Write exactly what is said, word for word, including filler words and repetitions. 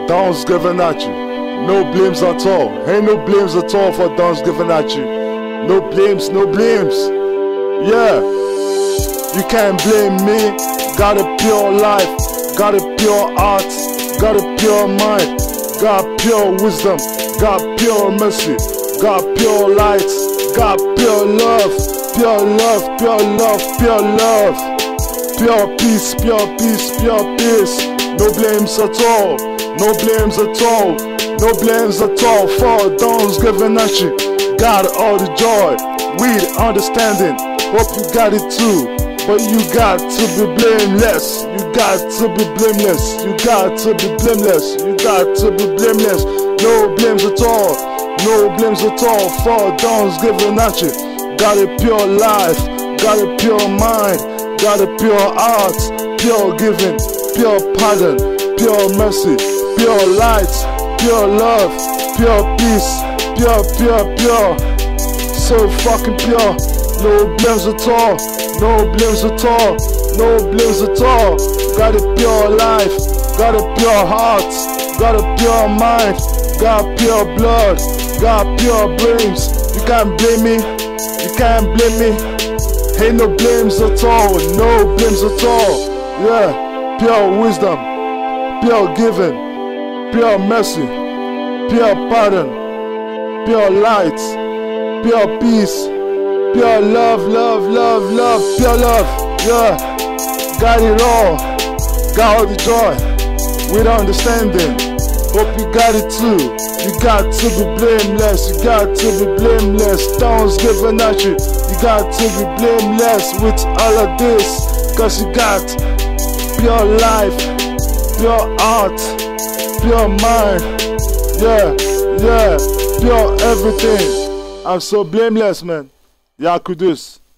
Thanksgiving at you. No blames at all. Ain't no blames at all for Thanksgiving at you. No blames, no blames. Yeah. You can't blame me. Got a pure life. Got a pure heart. Got a pure mind. Got pure wisdom. Got pure mercy. Got pure light. Got pure love. Pure love, pure love, pure love. Pure peace, pure peace, pure peace. No blames at all. No blames at all. No blames at all for Thanksgiving at you. Got all the joy, with understanding. Hope you got it too. But you got to be blameless. You got to be blameless. You got to be blameless. You got to be blameless. No blames at all. No blames at all for Thanksgiving at you. Got a pure life. Got a pure mind. Got a pure heart. Pure giving. Pure pardon. Pure mercy. Pure light. Pure love. Pure peace. Pure, pure, pure. So fucking pure. No blames at all. No blames at all. No blames at all. Got a pure life. Got a pure heart. Got a pure mind. Got pure blood. Got pure brains. You can't blame me. You can't blame me. Ain't no blames at all. No blames at all. Yeah. Pure wisdom. Pure giving. Pure mercy. Pure pardon. Pure light. Pure peace. Pure love, love, love, love, pure love, yeah. Got it all, got all the joy, with understanding. Hope you got it too. You got to be blameless, you got to be blameless. Thanksgiving at you, you got to be blameless with all of this. Cause you got pure life, pure heart, pure mind, yeah, yeah, pure everything. I'm so blameless, man. Ya Kudus.